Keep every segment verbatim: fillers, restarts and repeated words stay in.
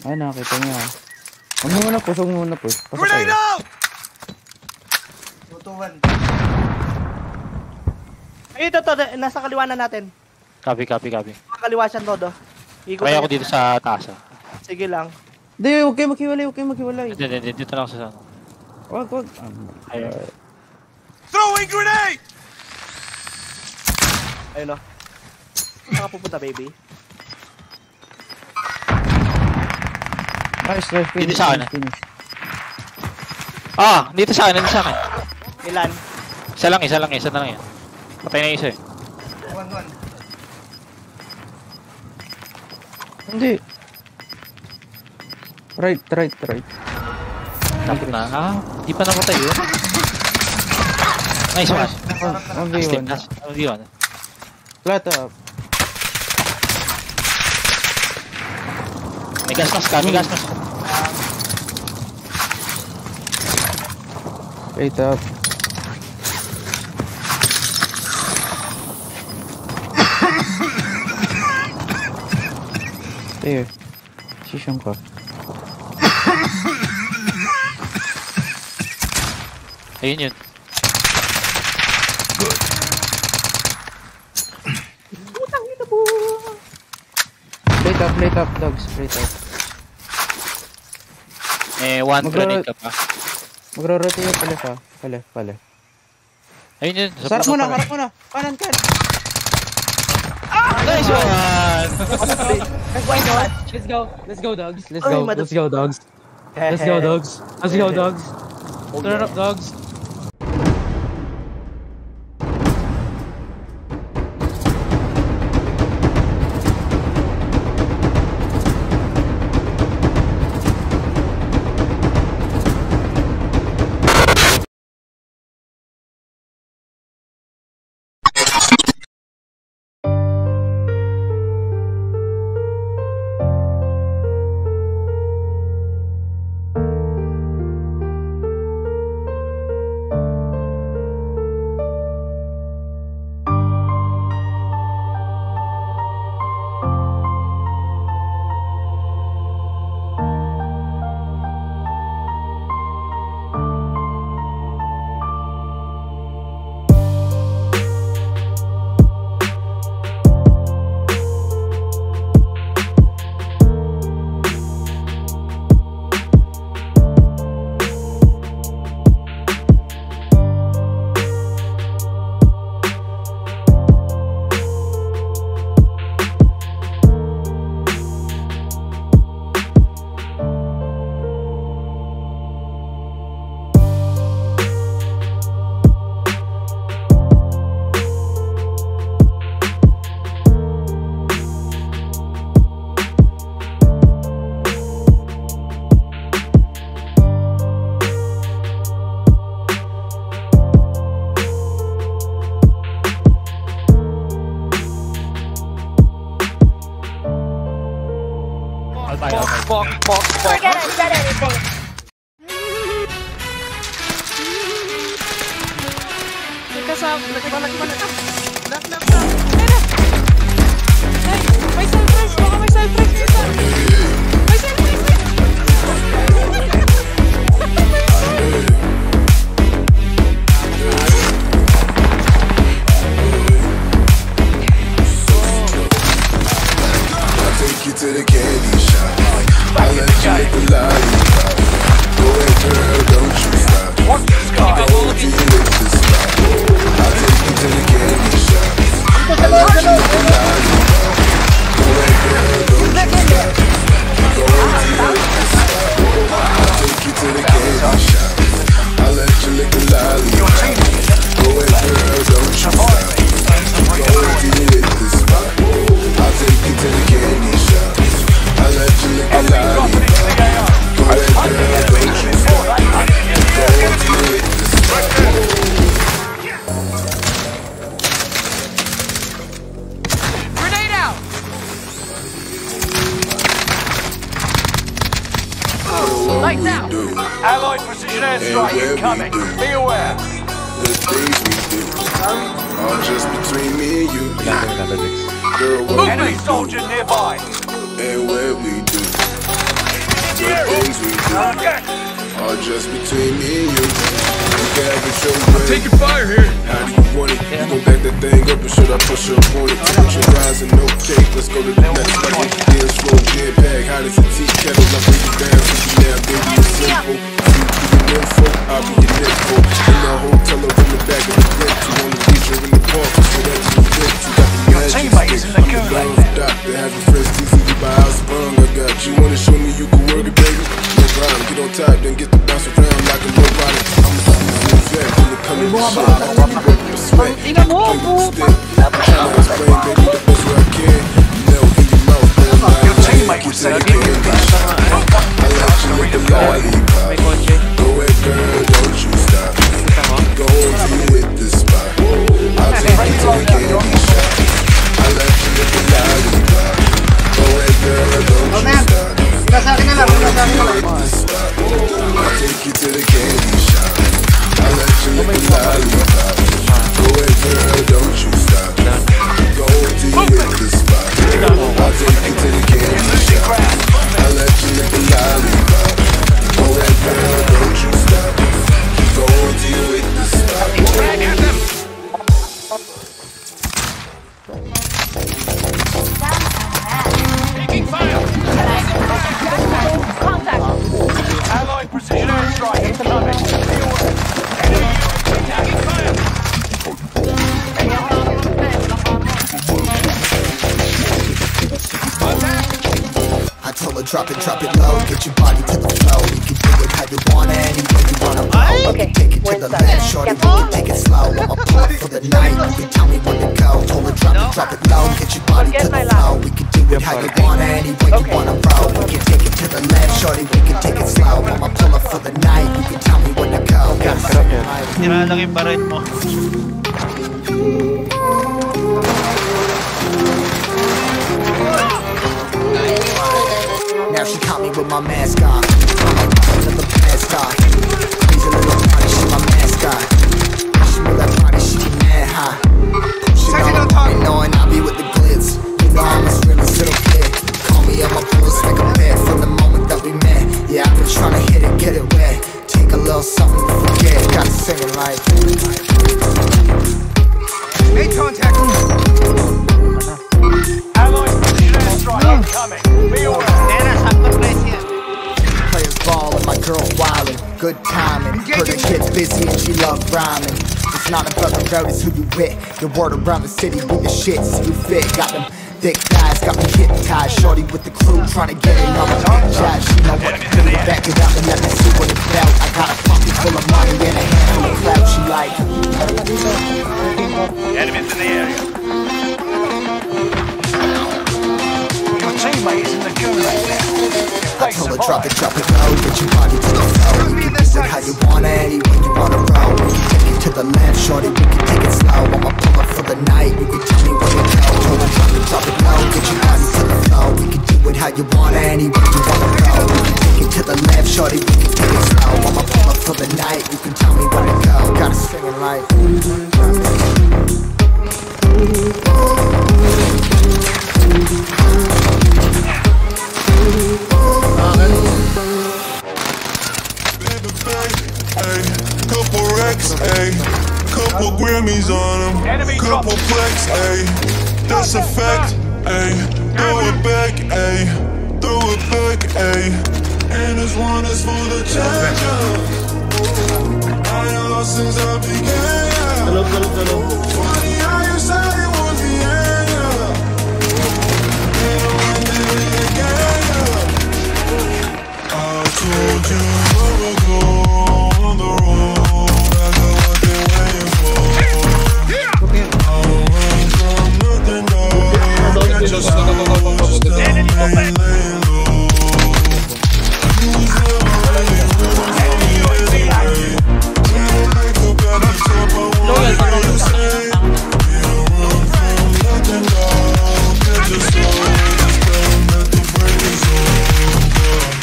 Ay, nakakita niya. Huwag mo muna push, huwag mo muna push. Pasok kayo. Tutuwan. Ay, ito, to, nasa kaliwa na natin. Copy, copy, copy. Kaliwa siya, Todo. Kaya ako dito sa taas ah. Sige lang. Hindi, huwag kayo maghiwalay, huwag kayo maghiwalay. Hindi, hindi, dito lang sa sana. Huwag, huwag. Ayun. Throwing grenade! Ayun o. Saan ka pupunta, baby? Nice, nice, finish, Dito sa akin, finish. Ah, dito sa akin, dito sa akin. Ilan? Isa lang, isa lang, isa na lang yan. Patay na isa eh. One, one. Hindi. Right, right, right. Tapos na. Ah, di pa napatay yun. Nice one. one v one. one v one. Flat up. May gas mask ka, may gas mask. Straight up. There. Sisyon ko. Ayun yun. Straight up, straight up, dogs. Straight up. Eh, one Magro- grenade ka pa. Magro-rotate yung pala sa. Pala, pala. Ayun yun. Sarap mo na, harap mo na. Kanan, kanan. Nice one! Let's go. Let's go, dogs. Let's go. Let's go, dogs. Let's go, dogs. Let's go, dogs. Turn up, dogs. Fuck, fuck, fuck. Forget I said anything. Kasama, nagkiba, nagkiba, nagkiba. Look, look, look. Hey, may surprise. Baka may surprise dito. May surprise dito. I'll take you to the candy shop. I'll let you lick the lollipop. Go ahead, girl, don't you stop. Go till you lick the spot. I'll take you to the candy shop. I'll let you lick the lollipop. Go ahead, girl, don't you stop. Go till you lick the spot. I'll take you to the candy shop. I'll let you lick the lollipop. Go ahead, girl, don't you stop. Go till you lick the spot. I'll take you to the candy shop. I'll let you lick the lollipop. Go ahead, girl, don't you stop. Go till you lick the spot. Grenade out! Lights out! Allied precision airstrike incoming. Be aware. The things we do are just between me and you. Girl, what Enemy we do soldier nearby. and what we do All just between me and you. You can have it your way. Taking fire here. How do you want it? You gon' back that thing up or should I push up on it? Temperature rising, no cake. Let's go to the next level. Deal slow, jam pack. Hot as a tea kettle. I bring it down to you now, baby. It's simple. You be your info, I'll be your info. In the hotel or in the back of the bed. You on the beach or in the park. So that's you fit. You got the magic stick. I'm the bounce doctor. Having friends teasing you by house sprung. I got you. Wanna show me you can work it, baby? No problem. Get on top, then get the bounce around like a robot. I'm a seasoned vet. When it comes to shit, I do be working your sweat. Play with the stick. I'm trying to explain, baby, the best way I can. Melt in your mouth, man. Your teammate would say, I give you this. I let you lick the lollipop. Go ahead, girl, don't you stop. Keep going till you hit the spot. I'll take you to the candy shop. I let you lick the lollipop. Go ahead, girl, don't you stop. I'll take you to the candy shop. I let you lick the lollipop. Go ahead, girl, don't you stop. Go till you hit the spot. I'll take you to the candy shop. I let you lick the lollipop. Go ahead, girl, don't you stop. Go till you hit the spot. Taking fire. Allied precision airstrike incoming. Enemy U A V taking fire. I told her drop it, drop it low, get your body to the flow. You can do it how you want it, any way you wanna roll. Okay, Take it to the left, shorty, we can take it slow. I'ma pull up for the night, you can tell me when to go. Told her drop it, drop it low, get your body to the flow. We can do it how you want it, any way you wanna roll. We can take it to the left, shorty, we can take it slow. I'ma pull up for the night, you can tell me when to go. Tira lang yung barret mo. Now she caught me with my mask on. I'm like another past guy. Crazy little body, she my mascot. She move that body, she get mad high. She know me knowing I be with the glitz. You know I'm as real as little kid. Call me up my pulse like a bed from the moment that we met. Yeah, I've been trying to hit it, get it wet. Take a little something to forget. Gotta sing it like. Hey, contact. Allied precision airstrike incoming. Be aware. Players ball and my girl wildin'. Good timing. Heard it gets busy and she love rhyming. It's not about the road, it's who you with. Your word around the city, we the shit, see you fit. Got them thick thighs, got me hypnotized. Shorty with the crew, trying to get it on the big job. She know what to do, back it up and let me see what it's about. I got a pocket full of money and a handful of clout. She like Enemies in the area. Your teammate is in the gulag now. I told her drop it, drop it low, get your body to the flow. We can do it how you want it, any way you wanna roll. We can take it to the left, shorty, we can take it slow. I'ma pull up for the night, you can tell me where to go. Told her drop it, drop it low, get your body to the flow. We can do it how you want it, any way you wanna roll. We can take it to the left, shorty, we can take it slow. I'ma pull up for the night, you can tell me where to go. Gotta sing it like. Couple racks, ayy. Couple Grammys on them. Couple flex, ayy. That's a fact, ayy. Throw it back, ayy. Throw it back, ayy. And this one is for the champions. I lost since I began. Funny how you said it was the end, yeah. And I did it again, yeah. I told you long ago. On the road, I got what they're waiting for. I don't run from nothing, dog. Got your soul, just tell me laying low. You was never ready, you was never ready. When I wake up at the top, I wanna hear you say, you don't run from nothing, dog. Got your soul, just tell me that the break is over.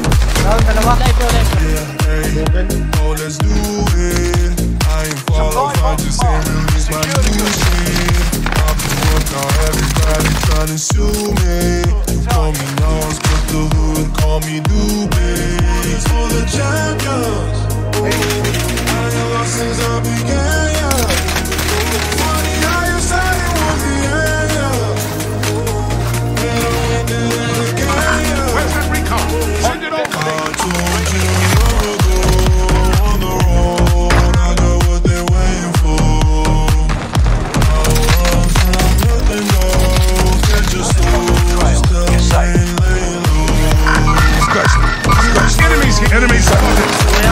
Oh, let's do it. I ain't qualified, just ain't release my new shit. I've been working on everybody trying to sue me. You call me Nas, but the hood call me Dubes. champions. I ain't lost since I began, yeah. Funny how you said it was the end, yeah. And I did it again, yeah. Where's that recon? Send it over. I told you long ago, on the road, I got what they're waiting for. I run from nothing, though. Can't just lose, still ain't laying low. Enemies here. Enemies spotted.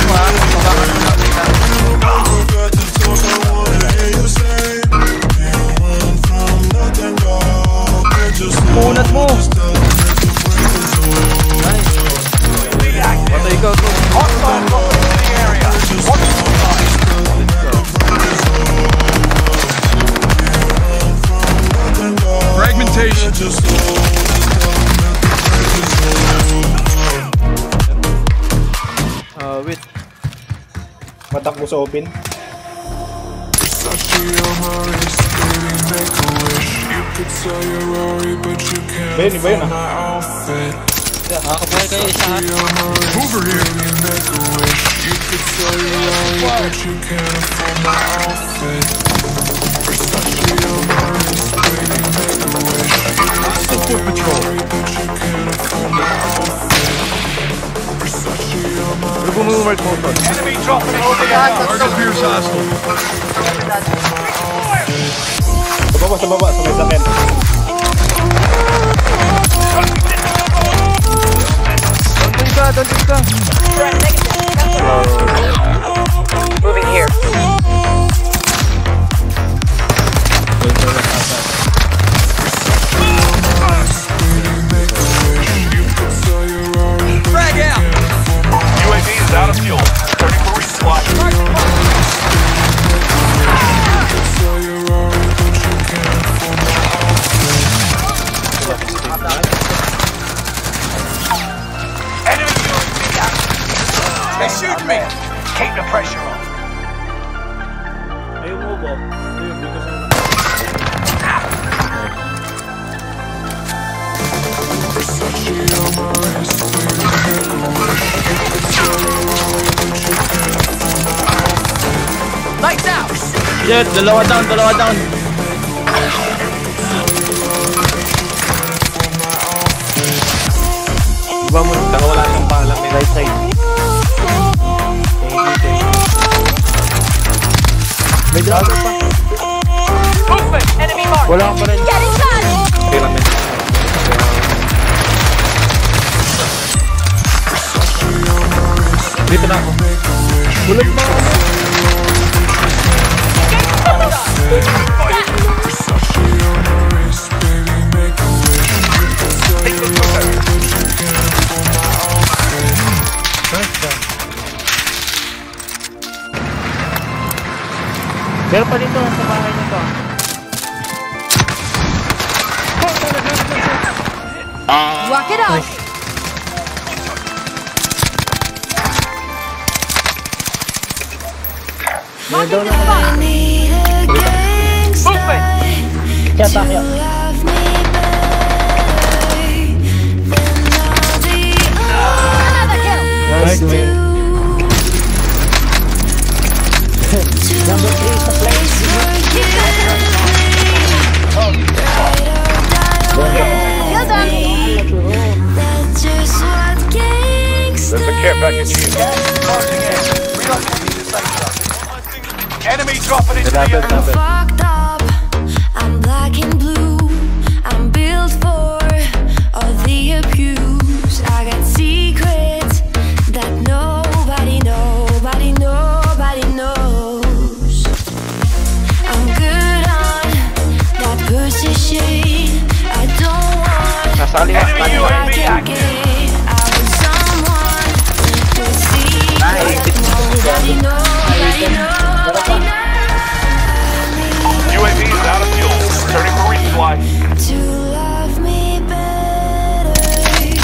Munat mo. Patay ka ko. Hostile dropping into the area. Watch the skies. Fragmentation. Uh, wait. Matak mo sa open. Bayan, iba yun ah. Nakakabuhay kayo isa. Over here. Hostile foot patrol. Enemy dropping into the area. Target appears hostile. Sa baba, sa baba, sa may sakit. Doon ka, doon ka. Moving here. Frag out. U A V is out of fuel. Turning for resupply. Enemy U A V active. They shoot me. Keep the pressure on. Ayun mo ba? Ayun, because of... Lights out! Jet, dalawa down, dalawa down. Diba mo, nakawala ng pangalan may right side. Thank you, thank you. May driver pa. Movement! Enemy mark! Wala ka pa rin. Getting shot! Okay lang yan. Dito na ako. Bulag ba ako? Meron pa dito sa bahay nito. Walk it off! Marking the spot! Movement! Kaya takya. Another kill! Nice, man. Number three sa place. Kill them! There's a care package here. Marching in. Relocating to safe zone. Enemy dropping into the area. Fucked up, I'm black and blue. I'm built for all the abuse. I got secrets that nobody, nobody, nobody knows. I'm good on that pussy shit. I don't want Enemy U A V I active. get. I want someone to see that nobody, nobody, nobody knows. U A V is out of fuel. Turning for resupply. To love me better.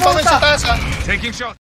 bangin sa taas, ha. Taking shot.